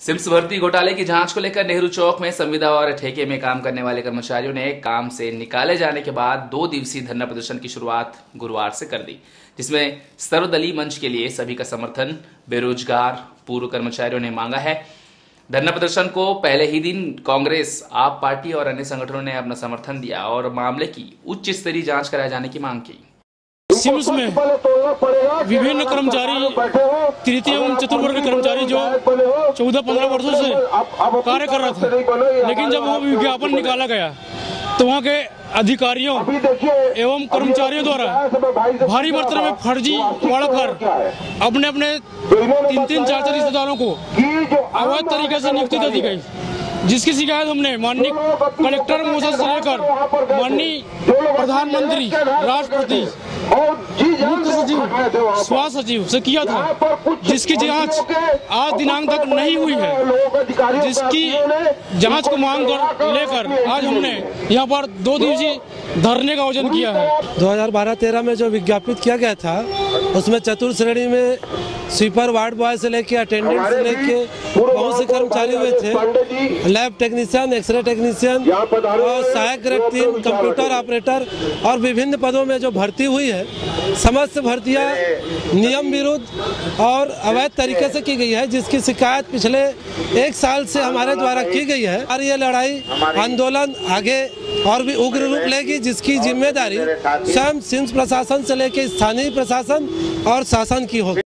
CIMS भर्ती घोटाले की जांच को लेकर नेहरू चौक में संविदा और ठेके में काम करने वाले कर्मचारियों ने काम से निकाले जाने के बाद 2 दिवसीय धरना प्रदर्शन की शुरुआत गुरुवार से कर दी, जिसमें सर्वदलीय मंच के लिए सभी का समर्थन बेरोजगार पूर्व कर्मचारियों ने मांगा है। धरना प्रदर्शन को पहले ही दिन कांग्रेस, आप पार्टी और अन्य संगठनों ने अपना समर्थन दिया और मामले की उच्च स्तरीय जांच कराए जाने की मांग की। सिम्स में विभिन्न कर्मचारी, तृतीय एवं चतुर्वर्ग के कर्मचारी जो 14-15 वर्षों से कार्य कर रहा था, लेकिन जब वो विज्ञापन निकाला गया तो वहाँ के अधिकारियों एवं कर्मचारियों द्वारा भारी मात्रा में फर्जी पढ़कर अपने 3-3, 4-4 रिश्तेदारों को अवैध तरीके से नियुक्ति दे दी गई, जिसकी शिकायत हमने माननीय कलेक्टर महोदय से लेकर माननीय प्रधानमंत्री, राष्ट्रपति, मुख्य सचिव, स्वास्थ्य सचिव से किया था, जिसकी जांच आज दिनांक तक नहीं हुई है। जिसकी जांच को मांग कर लेकर आज हमने यहाँ पर 2 दिवसीय धरने का आयोजन किया है। 2012-13 में जो विज्ञापित किया गया था उसमें चतुर्थ श्रेणी में स्वीपर, वार्ड बॉय से लेके अटेंडेंट से लेके बहुत से कर्मचारी हुए थे। लैब टेक्नीशियन, एक्सरे टेक्नीशियन और सहायक ग्रेड 3 कंप्यूटर ऑपरेटर और विभिन्न पदों में जो भर्ती हुई है, समस्त भर्तियां नियम विरुद्ध और अवैध तरीके से की गई है, जिसकी शिकायत पिछले 1 साल से हमारे द्वारा की गई है। और ये लड़ाई आंदोलन आगे और भी उग्र रूप लेगी, जिसकी जिम्मेदारी स्वयं सिम्स प्रशासन से लेकर स्थानीय प्रशासन और शासन की होगी।